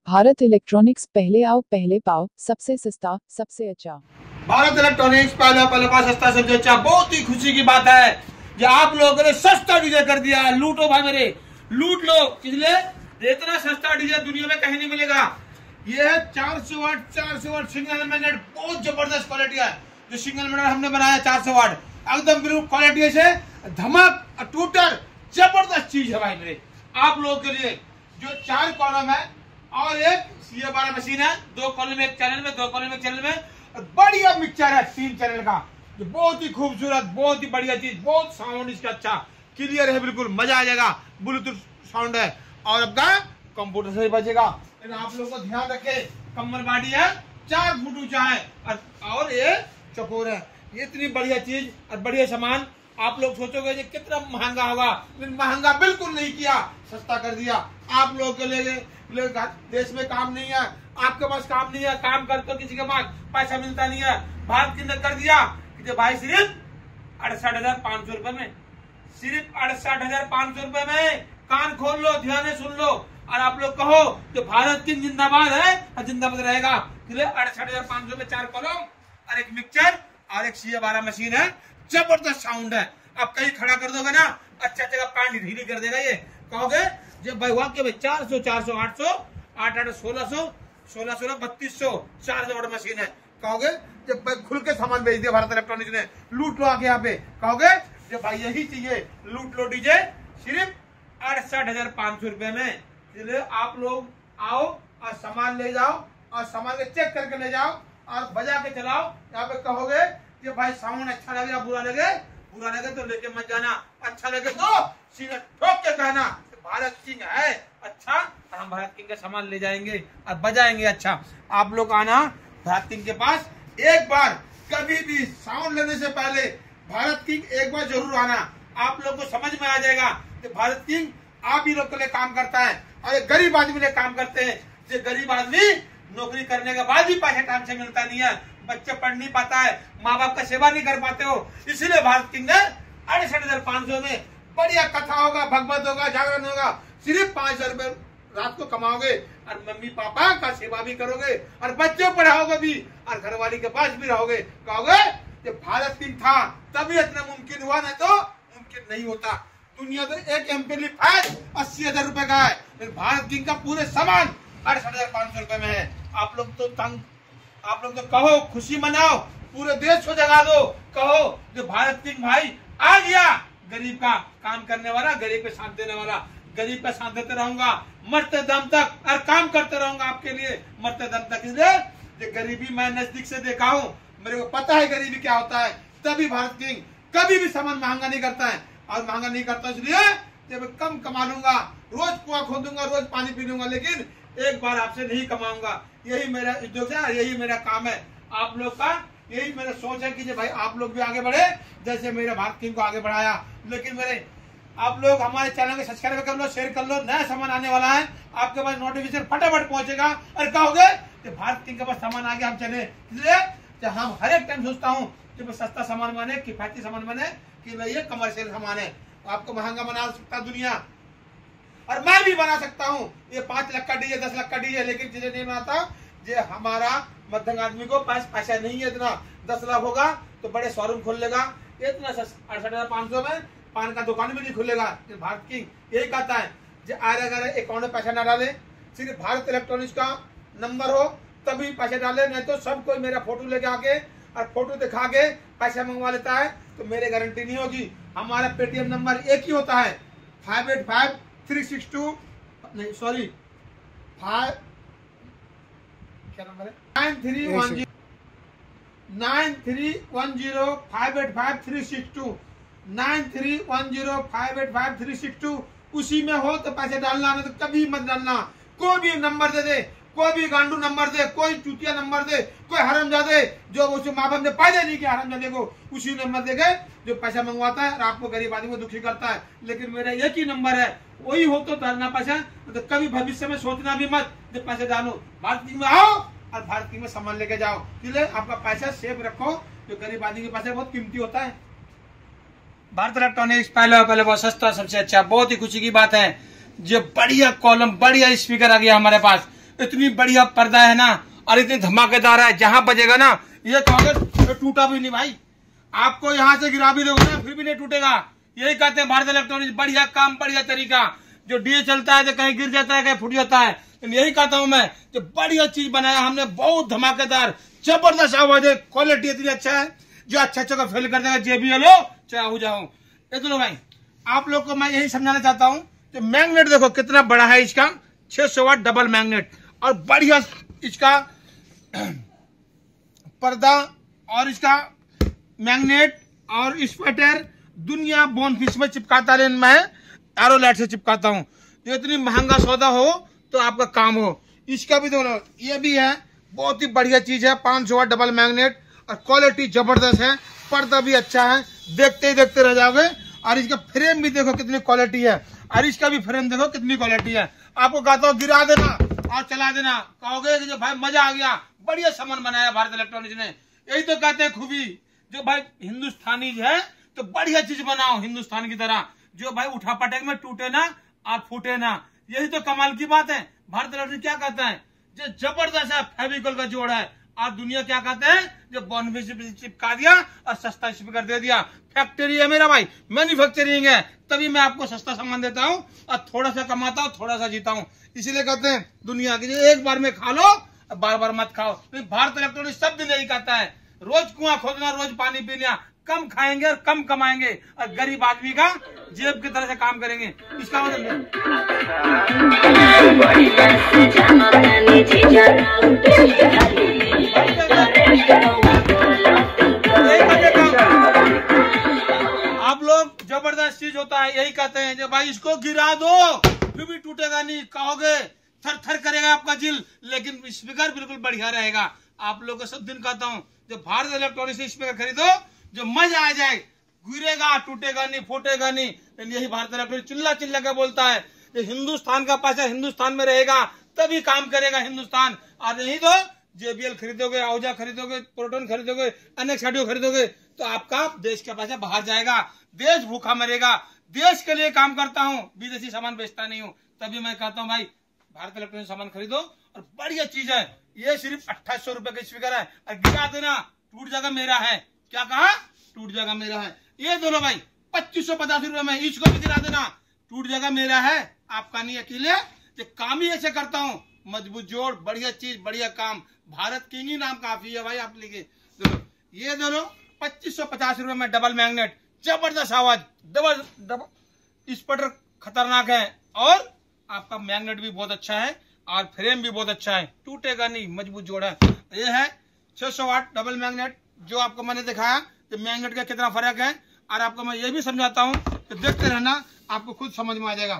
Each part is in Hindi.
भारत इलेक्ट्रॉनिक्स, पहले आओ पहले पाओ, सबसे सस्ता सबसे अच्छा। भारत इलेक्ट्रॉनिक्स पहले पाओ सस्ता सबसे अच्छा। बहुत ही खुशी की बात है कि आप लोगों ने सस्ता डीजे कर दिया। लूटो भाई मेरे, लूट लो। इसलिए इतना सस्ता डीजे दुनिया में कहीं नहीं मिलेगा। ये है 400 वाट 400 वाट सिंगल एलिमेंटेड, बहुत जबरदस्त क्वालिटी है। जो सिंगल एलिमेंटेड हमने बनाया 400 वाट, एकदम बिल्कुल क्वालिटी से धमक टूटर जबरदस्त चीज है भाई मेरे। आप लोगों के लिए जो 4 कॉलम है और एक CA12 मशीन है, 2 कॉलम एक चैनल में, 2 कॉलम एक चैनल में, बढ़िया मिक्सचर है 3 चैनल का, जो बहुत ही खूबसूरत, बहुत ही बढ़िया चीज। बहुत साउंड इसका अच्छा क्लियर है, बिल्कुल मजा आ जाएगा। ब्लूटूथ साउंड है और अब कंप्यूटर से ही बजेगा। लेकिन आप लोगों को ध्यान रखे, कमर बाडी है, 4 फुट ऊंचा है और ये चकोर है। ये इतनी बढ़िया चीज और बढ़िया सामान। आप लोग सोचोगे ये कितना महंगा होगा, लेकिन महंगा बिल्कुल नहीं किया, सस्ता कर दिया। आप लोगों के लिए देश में काम नहीं है, आपके पास काम नहीं है, काम करते हो किसी के पास पैसा मिलता नहीं है। भारत के अंदर कर दिया कि भाई सिर्फ 68,500 रुपए में, सिर्फ 68,500 रुपए में। कान खोल लो, ध्यान से सुन लो और आप लोग कहो कि भारत की जिंदाबाद है और जिंदाबाद रहेगा। 68,500 में 4 कॉलम और एक मिक्सचर और एक CA12 मशीन है। जबरदस्त साउंड है। आप कहीं खड़ा कर दोगे ना, अच्छा जगह पैंट ढीली कर देगा। ये कहोगे जब भाई वाक्य में 400 400 800 8 8 1600 1600 3200 400 वाट मशीन है। कहोगे जब भाई खुल के सामान बेच दिया भारत इलेक्ट्रॉनिक्स ने, लूट लो आके यहाँ पे। कहोगे जब भाई यही चाहिए, लूट लो डीजे सिर्फ 68,500 रुपए में। इसलिए आप लोग आओ और सामान ले जाओ और सामान के चेक करके ले जाओ और बजा के चलाओ। यहाँ पे कहोगे कि भाई साउंड अच्छा लगे या बुरा लगे तो लेके मत जाना, अच्छा लगे तो सीधा ठोक के कहना भारत किंग है अच्छा, और हम भारत किंग का सामान ले जाएंगे और बजाएंगे अच्छा। आप लोग आना भारत किंग के पास, एक बार कभी भी साउंड लेने से पहले भारत किंग एक बार जरूर आना। आप लोग को समझ में आ जाएगा कि भारत किंग आप ही लोग के लिए काम करता है और एक गरीब आदमी लिए काम करते हैं। जो गरीब आदमी नौकरी करने के बाद भी पैसा टाइम से मिलता नहीं है, बच्चे पढ़ नहीं पाता है, माँ बाप का सेवा नहीं कर पाते हो, इसलिए भारत किंग ने 68,500 में बढ़िया कथा होगा, भगवत होगा, जागरण होगा। सिर्फ 5,000 रुपए रात को कमाओगे और मम्मी पापा का सेवा भी करोगे और बच्चों पढ़ाओगे भी और घरवाली के पास भी रहोगे। कहोगे कि भारत किंग था तभी इतना मुमकिन हुआ, नहीं तो मुमकिन नहीं होता। दुनिया में एक एम्पलीफायर 80,000 रुपए का है, लेकिन भारत किंग का पूरे सामान 68,500 रुपए में है। आप लोग तो कहो, खुशी मनाओ, पूरे देश को जगा दो। कहो कि भारत किंग भाई आ गया, गरीब का काम करने वाला, गरीब पे साथ देने वाला। गरीब का साथ देते रहूंगा मरते दम तक और काम करते रहूंगा आपके लिए मरते दम तक। इसलिए गरीबी मैं नजदीक से देखा हूँ, मेरे को पता है गरीबी क्या होता है। तभी भारत किंग कभी भी सामान महंगा नहीं करता है और महंगा नहीं करता इसलिए जब कम कमा लूंगा, रोज कुआं खोदूंगा, रोज पानी पी लूंगा, लेकिन एक बार आपसे नहीं कमाऊंगा। यही मेरा उद्योग है, यही मेरा काम है। आप लोग का यही मेरा सोच है कि भाई आप लोग भी आगे बढ़े, जैसे मेरे भारत किंग को आगे बढ़ाया। लेकिन मेरे आप लोग हमारे चैनल को सब्सक्राइब कर लो, शेयर कर लो, नया सामान आने वाला है, आपके पास नोटिफिकेशन फटाफट पहुंचेगा। और कहोगे कि भारत किंग के पास सामान आ गया, हम चले। इसलिए हम हर एक टाइम सोचता हूँ कि सस्ता सामान बने, किफायती सामान बने, कि भाई ये कमर्शियल सामान है। आपको महंगा बना सकता दुनिया और मैं भी बना सकता हूँ। ये 5 लाख का डीजे, 10 लाख का डीजे, लेकिन चीजें नहीं बनाता। जो हमारा मध्यम आदमी को पास पैसा नहीं है इतना, 10 लाख होगा तो बड़े शोरूम खोल लेगा। इतना 68,500 में पान का दुकान भी नहीं खुलेगा। भारत किंग यही कहता है जो अगर अकाउंट में पैसा ना डाले, सिर्फ भारत इलेक्ट्रॉनिक्स का नंबर हो तभी पैसे डाले, नहीं तो सब कोई मेरा फोटो लेके आके और फोटो दिखा के पैसा मंगवा लेता है, तो मेरे गारंटी नहीं होगी। हमारा पेटीएम नंबर एक ही होता है, 585-362 नहीं सॉरी 5 क्या नंबर है 9310-585-362 9310-585-362। उसी में हो तो पैसे डालना, नहीं तो कभी मत डालना। कोई भी नंबर दे दे, कोई भी गांडू नंबर दे, कोई चूतिया नंबर दे, कोई हरामजादे जो उसे माँ बाप ने पैदा नहीं किया, हरामजादे को उसी नंबर देके जो पैसा मंगवाता है और आपको गरीब आदमी को दुखी करता है। लेकिन मेरा एक ही नंबर है, वही हो तो डालना पैसा, तो कभी भविष्य में सोचना भी मत जब पैसे डालो। भारत किंग में आओ और भारत किंग में सामान लेके जाओ। इसलिए आपका पैसा सेफ रखो, जो गरीब आदमी के पैसा बहुत कीमती होता है। भारत इलेक्ट्रॉनिक्स पहले बहुत सस्ता सबसे अच्छा। बहुत ही खुशी की बात है, जो बढ़िया कॉलम, बढ़िया स्पीकर आ गया हमारे पास, इतनी बढ़िया पर्दा है ना, और इतनी धमाकेदार है, जहां बजेगा ना ये कहोगे तो टूटा भी नहीं भाई। आपको यहाँ से गिरा भी दोगे ना फिर भी नहीं टूटेगा। यही कहते हैं भारत इलेक्ट्रॉनिक्स, बढ़िया काम, बढ़िया तरीका। जो डीए चलता है तो कहीं गिर जाता है, कहीं फूट जाता है, यही कहता हूं मैं, जो बढ़िया चीज बनाया हमने, बहुत धमाकेदार, जबरदस्त आवाज है, क्वालिटी इतनी अच्छा है जो अच्छा का फेल कर देगा, JBL हो चाहे हो जाओ। ये दोनों भाई आप लोग को मैं यही समझाना चाहता हूं कि मैग्नेट देखो कितना बड़ा है इसका, 600 वाट डबल मैग्नेट, और बढ़िया इसका पर्दा और इसका मैग्नेट और स्वेटर दुनिया बोनफिश में चिपकाता रहे, मैं एरोलाइट से चिपकाता हूं। तो इतनी महंगा सौदा हो तो आपका काम हो। इसका भी दोनों ये भी है, बहुत ही बढ़िया चीज है, 500 वाट डबल मैग्नेट, और क्वालिटी जबरदस्त है, पर्दा भी अच्छा है, देखते ही देखते रह जाओगे। और इसका फ्रेम भी देखो कितनी क्वालिटी है, और इसका भी फ्रेम देखो कितनी क्वालिटी है। आपको कहता हूँ गिरा देना और चला देना, कहोगे कि भाई मजा आ गया, बढ़िया सामान बनाया भारत इलेक्ट्रॉनिक्स ने। यही तो कहते हैं खूबी, जो भाई हिंदुस्तानी है तो बढ़िया चीज बनाओ हिंदुस्तान की तरह, जो भाई उठा पटक में टूटे ना और फूटे ना। यही तो कमाल की बात है। भारत इलेक्ट्रॉनिक्स क्या कहता है, जो जबरदस्त है, फेविकोल का जोड़ है, और दुनिया क्या कहते हैं, जो बॉन्ड से चिपका दिया और सस्ता स्पीकर दे दिया। फैक्ट्री है मेरा भाई, मैन्युफैक्चरिंग है, तभी मैं आपको सस्ता सामान देता हूँ और थोड़ा सा कमाता हूँ, थोड़ा सा जीता हूँ। इसीलिए कहते हैं दुनिया की एक बार में खा लो, बार बार मत खाओ। भारत इलेक्ट्रॉनिक्स सब दिन यही कहता है, रोज कुआं खोदना, रोज पानी पीना, कम खाएंगे और कम कमाएंगे, और गरीब आदमी का जेब की तरह से काम करेंगे। इसका मतलब आप लोग जबरदस्त चीज होता है, यही कहते हैं जो भाई इसको गिरा दो फिर भी टूटेगा नहीं, कहोगे थर थर करेगा आपका दिल, लेकिन स्पीकर बिल्कुल बढ़िया रहेगा। आप लोग को सब दिन कहता हूँ, जो भारत इलेक्ट्रॉनिक्स से स्पीकर खरीदो, जो मजा आ जाए, गिरेगा, टूटेगा नहीं, फूटेगा नहीं। यही भारत इलेक्ट्रॉनिक्स चिल्ला चिल्ला के बोलता है, ये हिंदुस्तान का पैसा हिंदुस्तान में रहेगा तभी काम करेगा हिंदुस्तान, और नहीं तो JBL खरीदोगे, आहूजा खरीदोगे, प्रोटॉन खरीदोगे, NX ऑडियो खरीदोगे तो आपका देश का पैसा बाहर जाएगा, देश भूखा मरेगा। देश के लिए काम करता हूँ, विदेशी सामान बेचता नहीं हूँ, तभी मैं कहता हूँ भाई भारत इलेक्ट्रॉनिक सामान खरीदो, और बढ़िया चीज है। ये सिर्फ 2800 रुपए का स्पीकर है, और गिरा देना टूट जाएगा मेरा है, क्या कहा, टूट जाएगा मेरा है। ये दोनों भाई 2550 रुपए में, इसको भी गिरा देना, टूट जाएगा मेरा है, आपका नहीं। अकेले ये काम ही ऐसे करता हूँ, मजबूत जोड़, बढ़िया चीज, बढ़िया काम, भारत किंग ही नाम काफी है भाई आप लिखे। ये दोनों 2550 रुपए में डबल मैग्नेट, जबरदस्त आवाज, डबल स्पीकर खतरनाक है, और आपका मैग्नेट भी बहुत अच्छा है, और फ्रेम भी बहुत अच्छा है, टूटेगा नहीं, मजबूत जोड़ है। ये है 600 वाट डबल मैग्नेट, जो आपको मैंने दिखाया कि मैग्नेट का कितना फर्क है, और आपको मैं ये भी समझाता हूँ कि देखते रहना, आपको खुद समझ में आ जाएगा।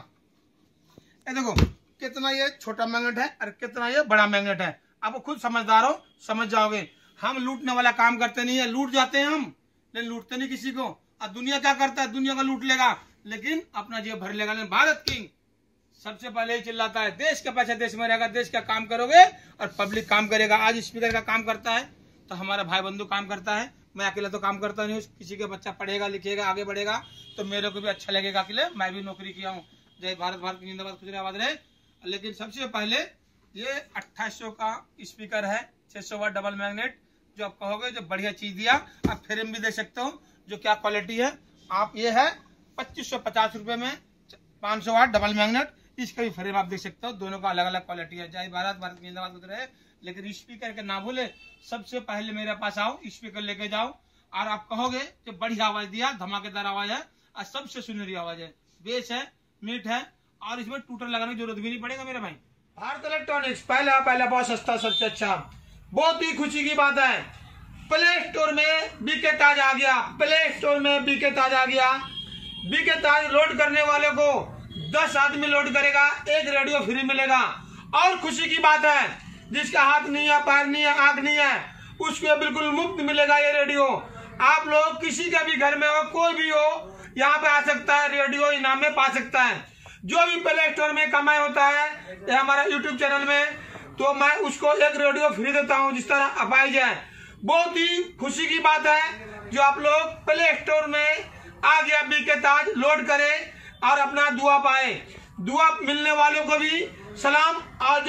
ये देखो कितना ये छोटा मैग्नेट है और कितना ये बड़ा मैग्नेट है, आपको खुद समझदार हो समझ जाओगे। हम लूटने वाला काम करते नहीं है, लूट जाते हैं हम, लेकिन लूटते नहीं किसी को। और दुनिया क्या करता है, दुनिया का लूट लेगा लेकिन अपना जेब भर लेगा। लेकिन भारत किंग सबसे पहले ही चिल्लाता है, देश का पैसा देश में रहेगा, देश का काम करोगे और पब्लिक काम करेगा। आज स्पीकर का काम करता है तो हमारा भाई बंधु काम करता है, मैं अकेला तो काम करता नहीं। किसी का बच्चा पढ़ेगा लिखेगा आगे बढ़ेगा तो मेरे को भी अच्छा लगेगा, अकेले मैं भी नौकरी किया हूँ। जय भारत, भारत की जिंदाबाद, खुश रहे, आबाद रहे। लेकिन सबसे पहले ये 2800 का स्पीकर है, 600 वाट डबल मैग्नेट, जो आप कहोगे जो बढ़िया चीज दिया। आप फ्रेम भी दे सकते हो, जो क्या क्वालिटी है। आप ये है 2550 रुपए में 500 वाट डबल मैग्नेट, इसका भी फ्रेम आप देख सकते हो, दोनों का अलग अलग क्वालिटी है। जय भारत, भारत की जिंदाबाद, खुश रहे। लेकिन स्पीकर के ना भूले, सबसे पहले मेरे पास आओ, स्पीकर लेके जाओ, और आप कहोगे कि बढ़िया आवाज दिया, धमाकेदार आवाज है और सबसे सुनहरी आवाज है, बेस है, मीट है, और इसमें टूटर लगाने की जरूरत भी नहीं पड़ेगा मेरे भाई। भारत इलेक्ट्रॉनिक्स पहला बहुत सस्ता, सबसे अच्छा। बहुत ही खुशी की बात है, प्ले स्टोर में बीके ताज आ गया, प्ले स्टोर में बीके ताज आ गया। बीके ताज लोड करने वाले को 10 आदमी लोड करेगा, 1 रेडियो फ्री मिलेगा। और खुशी की बात है, जिसका हाथ नहीं है, पैर नहीं है, आंख नहीं है, उसको बिल्कुल मुफ्त मिलेगा ये रेडियो। आप लोग किसी का भी घर में हो, कोई भी हो, यहाँ पे आ सकता है, रेडियो इनाम में पा सकता है। जो भी प्ले स्टोर में कमाई होता है हमारा यूट्यूब चैनल में, तो मैं उसको 1 रेडियो फ्री देता हूँ, जिस तरह अपाई जाए। बहुत ही खुशी की बात है, जो आप लोग प्ले स्टोर में आ गया बीके ताज, लोड करें और अपना दुआ पाए। दुआ मिलने वालों को भी सलाम, और जो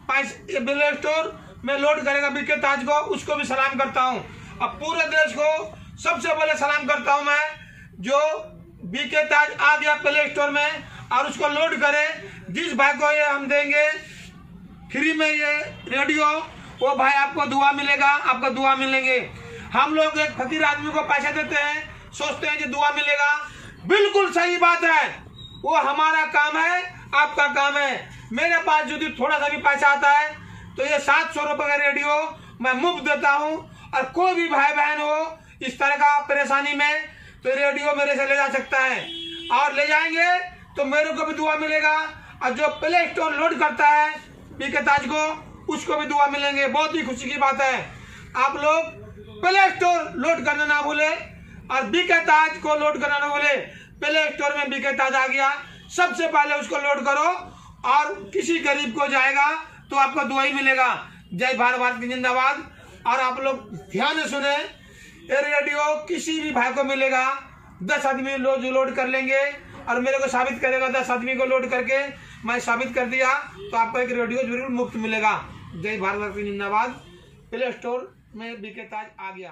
पैसे प्ले स्टोर में लोड करेगा बीके ताज को, उसको भी सलाम करता हूँ। अब पूरे देश को सबसे पहले सलाम करता हूँ मैं, जो बीके ताज आ गया प्ले स्टोर में और उसको लोड करे। जिस भाई को ये हम देंगे फ्री में ये रेडियो, वो भाई आपको दुआ मिलेगा, आपको दुआ मिलेंगे। हम लोग एक फकीर आदमी को पैसे देते हैं, सोचते हैं कि दुआ मिलेगा, बिल्कुल सही बात है। वो हमारा काम है, आपका काम है। मेरे पास यदि थोड़ा सा भी पैसा आता है तो ये 700 रुपए का रेडियो मैं मुफ्त देता हूँ। और कोई भी भाई बहन हो इस तरह का परेशानी में तो रेडियो मेरे से ले जा सकता है, और ले जाएंगे तो मेरे को भी दुआ मिलेगा। और जो प्ले स्टोर लोड करता है बीके ताज को, उसको भी दुआ मिलेंगे। बहुत ही खुशी की बात है। आप लोग प्ले स्टोर लोड करना ना भूले और बीके ताज को लोड करना ना भूले। प्ले स्टोर में बीके ताज आ गया, सबसे पहले उसको लोड करो और किसी गरीब को जाएगा तो आपको दुआ ही मिलेगा। जय भारत, भारत की जिंदाबाद। और आप लोग ध्यान से सुने, ये रेडियो किसी भी भाई को मिलेगा। 10 आदमी लोड कर लेंगे और मेरे को साबित करेगा, 10 आदमी को लोड करके मैं साबित कर दिया तो आपको एक रेडियो जरूर मुफ्त मिलेगा। जय भारत, भारत की जिंदाबाद। प्ले स्टोर में बीके ताज आ गया।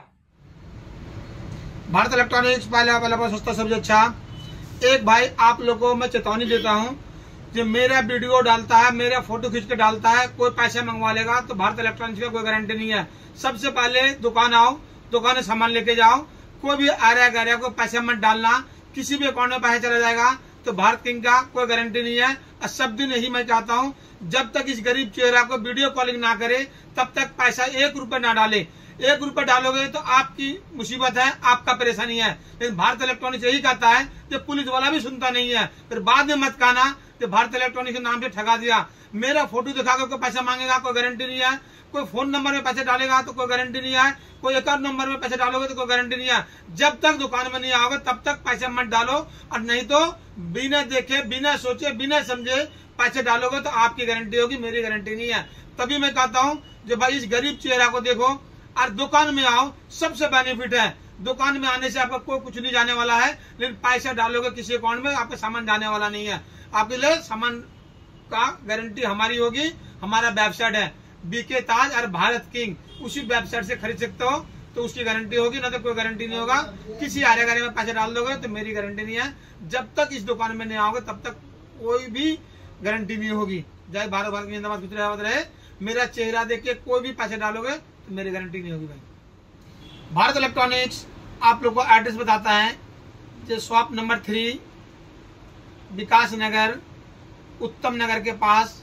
भारत इलेक्ट्रॉनिक्स पहला सस्ता सबसे अच्छा। एक भाई आप लोगों को मैं चेतावनी देता हूँ, जो मेरा वीडियो डालता है, मेरा फोटो खींच के डालता है, कोई पैसे मंगवा लेगा तो भारत इलेक्ट्रॉनिक्स का कोई गारंटी नहीं है। सबसे पहले दुकान आओ, दुकान में सामान लेके जाओ। कोई भी आर्या गैरिया को पैसे मत डालना, किसी भी अकाउंट में पैसा चला जाएगा तो भारत किंग का कोई गारंटी नहीं है। और सब दिन यही मैं चाहता हूँ, जब तक इस गरीब चेहरा को वीडियो कॉलिंग ना करे तब तक पैसा 1 रुपए ना डाले। 1 रुपए डालोगे तो आपकी मुसीबत है, आपका परेशानी है। लेकिन भारत इलेक्ट्रॉनिक्स यही कहता है कि पुलिस वाला भी सुनता नहीं है। फिर बाद में मत कहना कि भारत इलेक्ट्रॉनिक्स के नाम से ठगा दिया। मेरा फोटो दिखाकर कोई पैसा मांगेगा, कोई गारंटी नहीं है। कोई फोन नंबर में पैसे डालेगा तो कोई गारंटी नहीं है। कोई अकाउंट नंबर में पैसे डालोगे तो कोई गारंटी नहीं है। जब तक दुकान में नहीं आओगे तब तक पैसे मत डालो, और नहीं तो बिना देखे, बिना सोचे, बिना समझे पैसे डालोगे तो आपकी गारंटी होगी, मेरी गारंटी नहीं है। तभी मैं कहता हूँ जो भाई इस गरीब चेहरा को देखो और दुकान में आओ, सबसे बेनिफिट है। दुकान में आने से आपको कोई कुछ नहीं जाने वाला है, लेकिन पैसा डालोगे किसी अकाउंट में आपका सामान जाने वाला नहीं है। आपके लिए सामान का गारंटी हमारी होगी। हमारा वेबसाइट है बीके ताज और भारत किंग, उसी वेबसाइट से खरीद सकते हो तो उसकी गारंटी होगी, ना तो कोई गारंटी नहीं होगा। किसी आर्या गैरिया में पैसे डाल दोगे तो मेरी गारंटी नहीं है। जब तक इस दुकान में नहीं आओगे तब तक कोई भी गारंटी नहीं होगी। जय भारत, भारत की जिंदाबाद, खुश रहे। मेरा चेहरा देख के कोई भी पैसे डालोगे तो मेरी गारंटी नहीं होगी भाई। भारत इलेक्ट्रॉनिक्स आप लोग को एड्रेस बताता है, जो शॉप नंबर 3 विकास नगर, उत्तम नगर के पास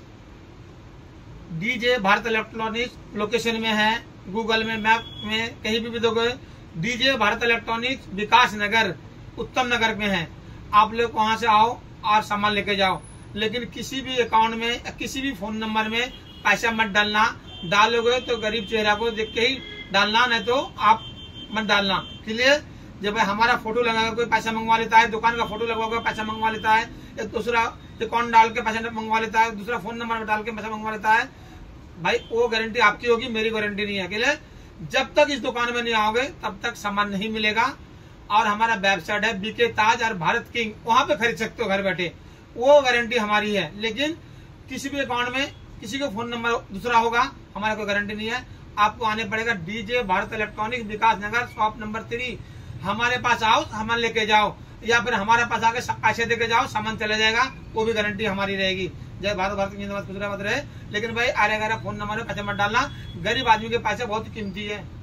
डीजे भारत इलेक्ट्रॉनिक्स लोकेशन में है। गूगल में, मैप में कहीं भी दोगे डीजे भारत इलेक्ट्रॉनिक्स विकास नगर, उत्तम नगर में है। आप लोग वहां से आओ और सामान लेके जाओ, लेकिन किसी भी अकाउंट में, किसी भी फोन नंबर में पैसा मत डालना। डालोगे तो गरीब चेहरा को देख के ही डालना, नहीं तो आप मत डालना। क्लियर? जब हमारा फोटो लगाकर कोई पैसा मंगवा लेता है, दुकान का फोटो लगवाकर पैसा मंगवा लेता है, एक दूसरा अकाउंट डाल के पैसा मंगवा लेता है, दूसरा फोन नंबर डाल के पैसा मंगवा लेता है, भाई वो गारंटी आपकी होगी, मेरी गारंटी नहीं है। क्लियर? जब तक इस दुकान में नहीं आओगे तब तक सामान नहीं मिलेगा। और हमारा वेबसाइट है बीके ताज और भारत किंग, वहां पे खरीद सकते हो घर बैठे, वो गारंटी हमारी है। लेकिन किसी भी अकाउंट में किसी का फोन नंबर दूसरा होगा, हमारा कोई गारंटी नहीं है। आपको आने पड़ेगा D J Bharat electronics Vikas Nagar, shop number 3। हमारे पास आओ, सामान लेके जाओ, या फिर हमारे पास आके पैसे देके जाओ, सामान चले जाएगा, वो भी गारंटी हमारी रहेगी। जय भारत, भारत की जिंदाबाद, खुश रहे। लेकिन भाई आर्या गैरिया फोन नंबर में पैसे मत डालना, गरीब आदमी के पैसे बहुत कीमती है।